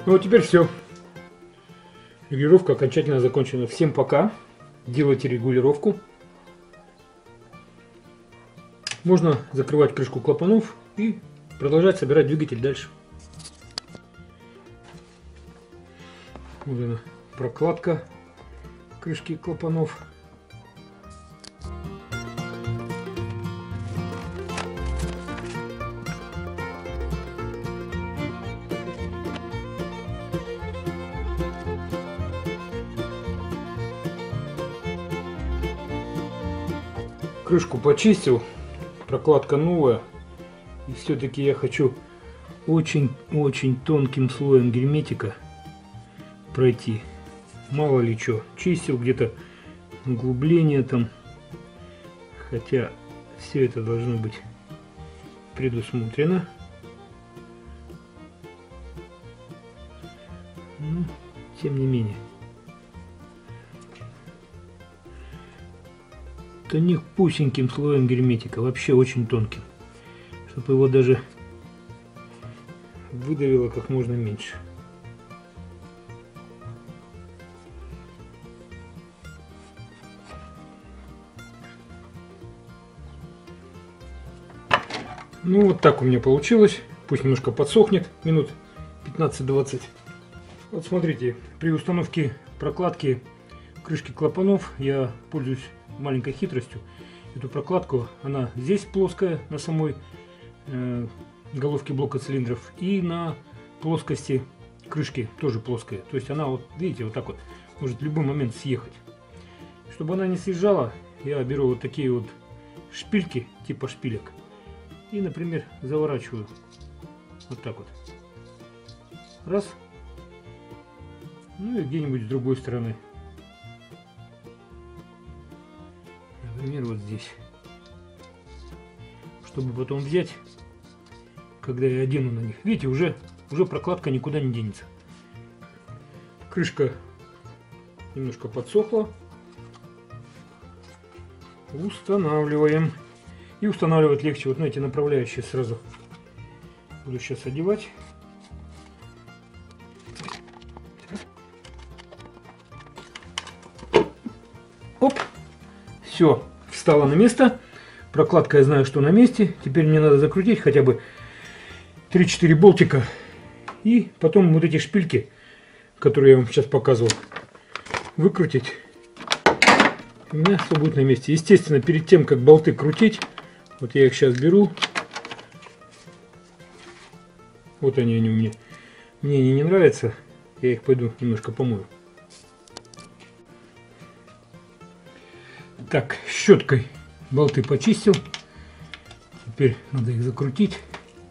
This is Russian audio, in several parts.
Ну вот теперь все. Регулировка окончательно закончена. Всем пока. Делайте регулировку. Можно закрывать крышку клапанов и продолжать собирать двигатель дальше. Вот она, прокладка крышки клапанов. Крышку почистил, прокладка новая, и все-таки я хочу очень тонким слоем герметика пройти. Мало ли что, чистил где-то углубление там, хотя все это должно быть предусмотрено. Но, тем не менее. Тонюсеньким слоем герметика, вообще очень тонким, чтобы его даже выдавило как можно меньше. Ну вот так у меня получилось. Пусть немножко подсохнет, минут 15-20. Вот смотрите, при установке прокладки крышки клапанов я пользуюсь маленькой хитростью. Эту прокладку, она здесь плоская, на самой головке блока цилиндров, и на плоскости крышки тоже плоская. То есть она, вот видите, вот так вот может в любой момент съехать. Чтобы она не съезжала, я беру вот такие вот шпильки, типа шпилек, и, например, заворачиваю вот так вот. Раз. Ну и где-нибудь с другой стороны. Например, вот здесь. Чтобы потом взять, когда я одену на них. Видите, уже прокладка никуда не денется. Крышка немножко подсохла. Устанавливаем. И устанавливать легче. Вот, знаете, направляющие сразу буду сейчас одевать. Оп! Все, встала на место. Прокладка, я знаю, что на месте. Теперь мне надо закрутить хотя бы 3-4 болтика. И потом вот эти шпильки, которые я вам сейчас показывал, выкрутить. У меня все будет на месте. Естественно, перед тем, как болты крутить, вот я их сейчас беру. Вот они у меня. Мне они не нравятся. Я их пойду немножко помою. Так, щеткой болты почистил. Теперь надо их закрутить.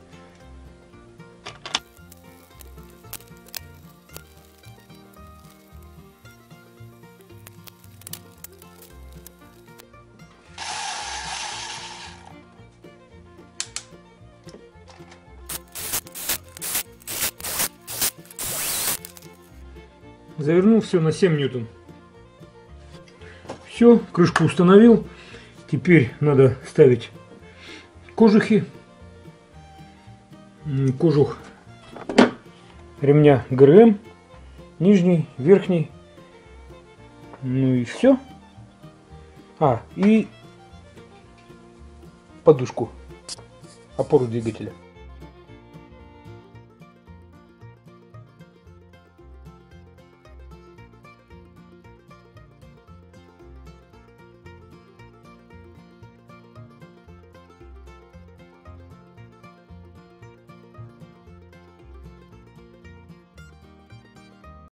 Завернул все на 7 ньютон. Все, крышку установил. Теперь надо ставить кожухи. Кожух ремня ГРМ. Нижний, верхний. Ну и все. И подушку. Опору двигателя.